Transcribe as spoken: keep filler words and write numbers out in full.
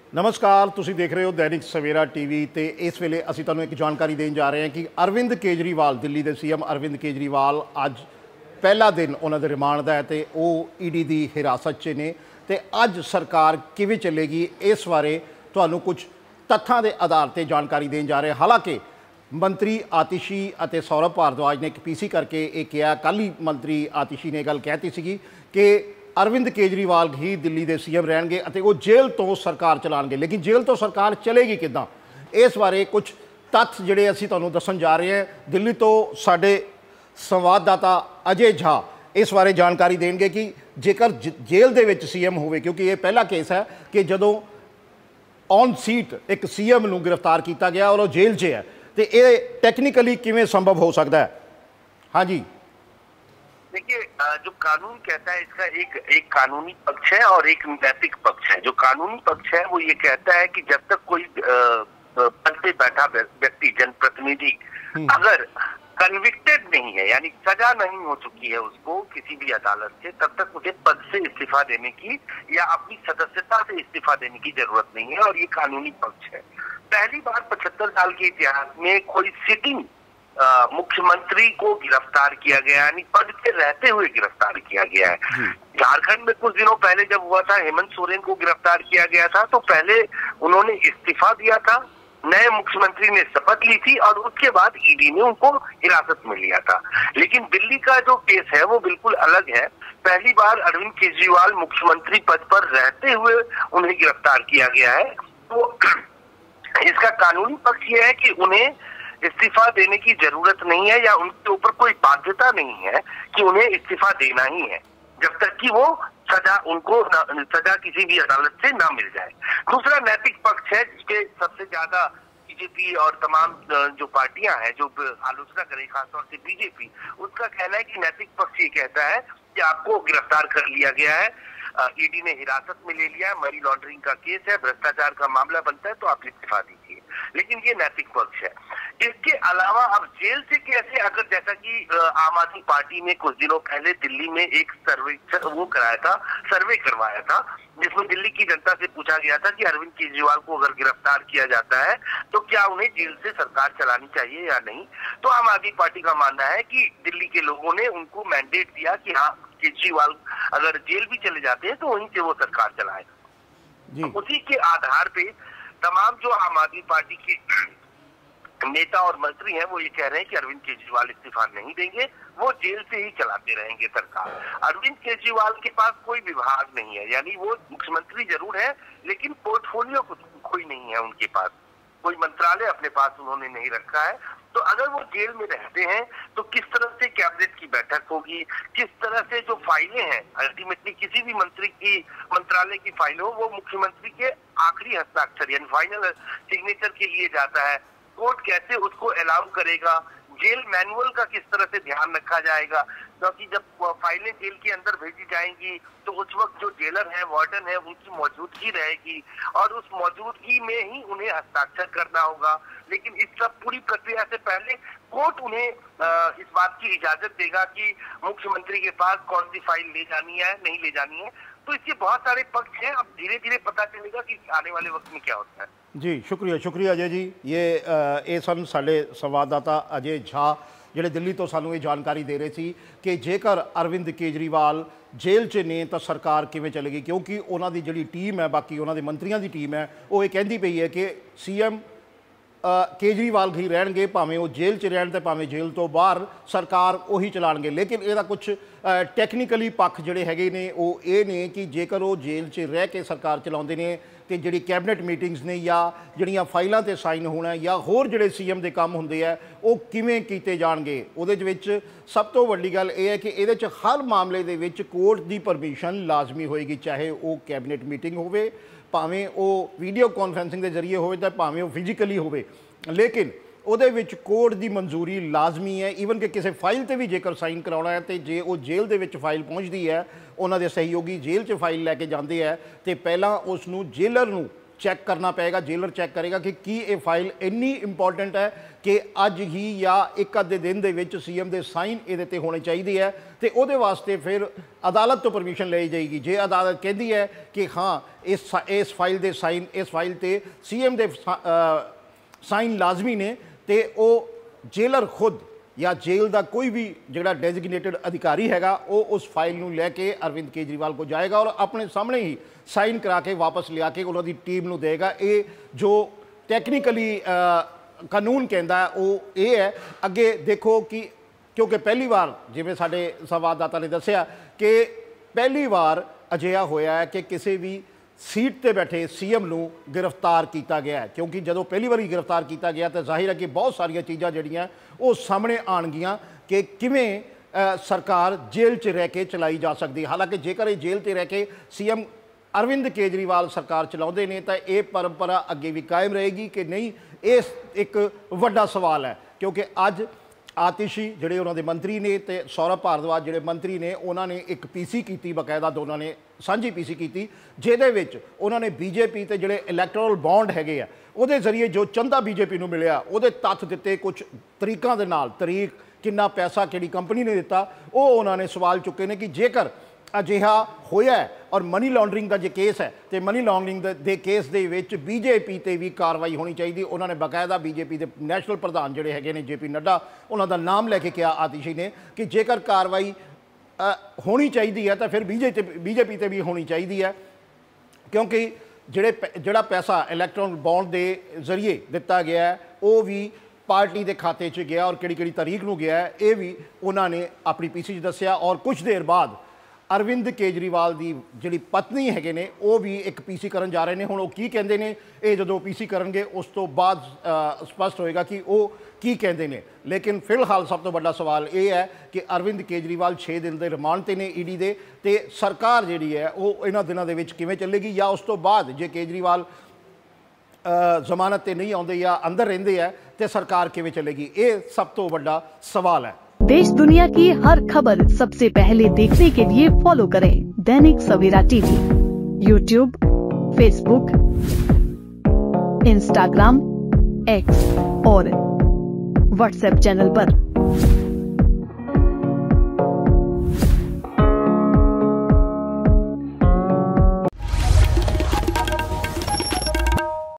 नमस्कार, तुसी देख रहे हो दैनिक सवेरा टीवी। तो इस वेले असीं तुहानूं एक जानकारी देन जा रहे हैं कि अरविंद केजरीवाल, दिल्ली के सी एम अरविंद केजरीवाल अज पहला दिन उन्होंने रिमांड का है तो वह ईडी की हिरासत च ने। तो अज सरकार किवें चलेगी इस बारे तुहानूं कुछ तत्थां के आधार पर जानकारी देन जा रहे हैं। हालांकि मंत्री आतिशी और सौरभ भारद्वाज ने एक पी सी करके ये कहा, कल ही मंत्री आतिशी ने गल कहती सी कि अरविंद केजरीवाल ही दिल्ली के सी एम रहेंगे और वो जेल तो सरकार चलाएंगे, लेकिन जेल तो सरकार चलेगी किदां, इस बारे कुछ तत्थ जिहड़े असीं तुहानूं दस्सण जा रहे हैं। दिल्ली तो साडे संवाददाता अजय झा इस बारे जानकारी देंगे कि जेकर जेल दे विच सी एम होवे, क्योंकि ये पहला केस है कि जदों ऑन सीट एक सी एम नूं गिरफ्तार किया गया और वो जेल च है, तो ये टैक्नीकली किवें संभव हो सकता है? हाँ जी, देखिए, जो कानून कहता है इसका एक एक कानूनी पक्ष है और एक नैतिक पक्ष है। जो कानूनी पक्ष है वो ये कहता है कि जब तक कोई पद पे बैठा व्यक्ति, जनप्रतिनिधि अगर कन्विक्टेड नहीं है, यानी सजा नहीं हो चुकी है उसको किसी भी अदालत से, तब तक मुझे पद से इस्तीफा देने की या अपनी सदस्यता से इस्तीफा देने की जरूरत नहीं है, और ये कानूनी पक्ष है। पहली बार पचहत्तर साल के इतिहास में कोई सिटिंग मुख्यमंत्री को गिरफ्तार किया गया, यानी पद पे रहते हुए गिरफ्तार किया गया है। झारखंड में कुछ दिनों पहले जब हुआ था, हेमंत सोरेन को गिरफ्तार किया गया था, तो पहले उन्होंने इस्तीफा दिया था, नए मुख्यमंत्री ने शपथ ली थी और उसके बाद ईडी ने उनको हिरासत में लिया था। लेकिन दिल्ली का जो केस है वो बिल्कुल अलग है। पहली बार अरविंद केजरीवाल मुख्यमंत्री पद पर रहते हुए उन्हें गिरफ्तार किया गया है। तो इसका कानूनी पक्ष ये है कि उन्हें इस्तीफा देने की जरूरत नहीं है या उनके ऊपर कोई बाध्यता नहीं है कि उन्हें इस्तीफा देना ही है, जब तक कि वो सजा उनको न, सजा किसी भी अदालत से ना मिल जाए। दूसरा नैतिक पक्ष है जिसके सबसे ज्यादा बीजेपी और तमाम जो पार्टियां हैं जो आलोचना करें, खासतौर से बीजेपी, उसका कहना है कि नैतिक पक्ष ये कहता है कि आपको गिरफ्तार कर लिया गया है, ईडी ने हिरासत में ले लिया है, मनी लॉन्ड्रिंग का केस है, भ्रष्टाचार का मामला बनता है, तो आप इस्तीफा दीजिए। लेकिन ये नैतिक पक्ष है। इसके अलावा अब जेल से कैसे, अगर जैसा कि आम आदमी पार्टी ने कुछ दिनों पहले दिल्ली में एक सर्वे वो कराया था, सर्वे करवाया था, जिसमें दिल्ली की जनता से पूछा गया था कि अरविंद केजरीवाल को अगर गिरफ्तार किया जाता है तो क्या उन्हें जेल से सरकार चलानी चाहिए या नहीं। तो आम आदमी पार्टी का मानना है कि दिल्ली के लोगों ने उनको मैंडेट दिया कि हाँ, केजरीवाल अगर जेल भी चले जाते हैं तो वहीं से वो सरकार चलाएगा। उसी के आधार पे तमाम जो आम आदमी पार्टी के नेता और मंत्री हैं वो ये कह रहे हैं कि अरविंद केजरीवाल इस्तीफा नहीं देंगे, वो जेल से ही चलाते रहेंगे सरकार। अरविंद केजरीवाल के पास कोई विभाग नहीं है, यानी वो मुख्यमंत्री जरूर है लेकिन पोर्टफोलियो कोई नहीं है उनके पास, कोई मंत्रालय अपने पास उन्होंने नहीं रखा है। तो अगर वो जेल में रहते हैं तो किस तरह से कैबिनेट की बैठक होगी, किस तरह से जो फाइलें हैं, अल्टीमेटली किसी भी मंत्री की मंत्रालय की फाइल हो, वो मुख्यमंत्री के आखिरी हस्ताक्षर यानी फाइनल सिग्नेचर के लिए जाता है, कोर्ट कैसे उसको अलाउ करेगा, जेल मैनुअल का किस तरह से ध्यान रखा जाएगा, क्योंकि जब फाइलें जेल के अंदर भेजी जाएंगी तो उस वक्त जो जेलर है, वार्डन है, उनकी मौजूदगी रहेगी और उस मौजूदगी में ही उन्हें हस्ताक्षर करना होगा। लेकिन इस सब पूरी प्रक्रिया से पहले कोर्ट उन्हें इस बात की इजाजत देगा कि मुख्यमंत्री के पास कौन सी फाइल ले जानी है, नहीं ले जानी है। तो इसके बहुत सारे पक्ष हैं, अब धीरे धीरे पता चलेगा कि आने वाले वक्त में क्या होता है। जी, शुक्रिया शुक्रिया अजय जी। ये ये सन साडे संवाददाता अजय झा जिहड़े दिल्ली तो सानू ये जानकारी दे रहे थे कि जेकर अरविंद केजरीवाल जेल च ने तो सरकार किवें चलेगी, क्योंकि उन्हों की जिहड़ी टीम है, बाकी उन्होंने मंत्रियों की टीम है, वो ये कहती पई है कि सी एम केजरीवाल ही रहणगे, भावें वो जेल च रहण ते भावें जेल तो बाहर सरकार उही चलाणगे। लेकिन इहदा कुछ टैक्नीकली पक्ष जिहड़े हैगे ने वो ये ने कि जेकर वो जेल च रह के सरकार चलाउंदे ने तो जिहड़ी कैबिनेट मीटिंग्स ने या जिहड़ियां फाइलों ते साइन होना या होर जिहड़े सी एम के काम हुंदे आ वो किवें कीते जाणगे। उहदे विच सब तो वड्डी गल यह है कि इहदे च हर मामले दे विच कोर्ट की परमिशन लाजमी होएगी, चाहे वो कैबिनेट मीटिंग होवे, भावें वो वीडियो कॉन्फ्रेंसिंग के जरिए होवे तो भावें वो फिजिकली होवे, लेकिन ਉਹਦੇ ਵਿੱਚ कोर्ट की मंजूरी लाजमी है। ईवन कि किसी फाइल पर भी जेकर साइन कराना है तो जे वो जेल के विच फाइल पहुँचती है, उन्होंने सहयोगी जेल च फाइल लैके जाते हैं तो पहला उसनू जेलर नू चैक करना पेगा, जेलर चैक करेगा कि की ये फाइल इन्नी इंपॉर्टेंट है कि अज ही या एक अद्धे दिन दे विच सीएम दे साइन ये ते होने चाहिए है, तो वो वास्ते फिर अदालत तो परमिशन ली जाएगी। जे अदालत कहती है कि हाँ इस इस फाइल दे साइन इस फाइल ते सीएम दे साइन लाजमी ने, तो वो जेलर खुद या जेल का कोई भी जोड़ा डेजिग्नेटेड अधिकारी हैगा वो उस फाइल नूं लैके अरविंद केजरीवाल को जाएगा और अपने सामने ही साइन करा के वापस लिया के उन्होंने टीम नूं देगा। ये जो टैक्नीकली कानून कहता है वो ये है। अगे देखो कि क्योंकि पहली बार जिवें साडे संवाददाता ने दस्सिया कि पहली बार अजिहा होया है कि किसी भी सीट ते बैठे सीएम नूं गिरफ्तार किया गया है, क्योंकि जदों पहली बार गिरफ्तार किया गया तो जाहिर है कि बहुत सारिया चीज़ां जिहड़ियां वो सामने आउणगियां कि किवें सरकार जेल च रह के चलाई जा सकती। हालांकि जेकर ये जेल ते रह के सीएम अरविंद केजरीवाल सरकार चलाउंदे ने तो ये परंपरा अगे भी कायम रहेगी कि नहीं, ये एक वड्डा सवाल है। क्योंकि अज आतिशी जिहड़े उन्होंने मंत्री ने ते सौरभ भारद्वाज जिहड़े मंत्री ने उन्होंने एक पीसी की बकायदा दोनों ने सांझी पीसी की, जिहदे विच उन्होंने बीजेपी ते जिहड़े इलैक्टोरल बॉन्ड हैगे आ उहदे जरिए जो चंदा बीजेपी नूं मिलिया उहदे तत्थ दिते, कुछ तरीकों के नाल तरीक कितना पैसा किहड़ी कंपनी ने दिता वो उन्होंने सवाल चुके ने कि जेकर अजिहा होया है और मनी लॉन्ड्रिंग का जो केस है तो मनी लॉन्ड्रिंग के केस दे विच बीजेपी ते भी कार्रवाई होनी चाहिए। उन्होंने बकायदा बीजेपी के नैशनल प्रधान जिहड़े हैगे ने जे पी नड्डा उन्हों का नाम लैके कहा आतिशी ने कि जेकर कार्रवाई होनी चाहिए है तो फिर बीजेपी बीजेपी ते भी होनी चाहिए है, क्योंकि जिहड़े जिहड़ा पैसा इलैक्ट्रॉनिक बॉन्ड के जरिए दिता गया है वो भी पार्टी के खाते च गया और किहड़ी किहड़ी तारीख नूं गया है ये भी उन्होंने अपनी पीसी च दस्सिया। और कुछ देर बाद अरविंद केजरीवाल की जिहड़ी पत्नी हैगे ने वो भी एक पीसी करन जा रहे हैं। हुण वो की कहंदे ने ये जदों पीसी करनगे उस तो बाद स्पष्ट होएगा कि वो की कहंदे ने। लेकिन फिलहाल सब तो बड़ा सवाल ये है कि अरविंद केजरीवाल छे दिन के रिमांड ते ने ईडी दे, ते सरकार जिहड़ी है वो इन्हां दिनां दे विच किवें चलेगी या उस तो बाद जे केजरीवाल जमानत ते नहीं आउंदे या अंदर रहिंदे है तो सरकार किवें चलेगी, ये सब तो बड़ा सवाल है। देश दुनिया की हर खबर सबसे पहले देखने के लिए फॉलो करें Dainik Savera TV, YouTube, Facebook, Instagram, X और व्हाट्सएप चैनल पर।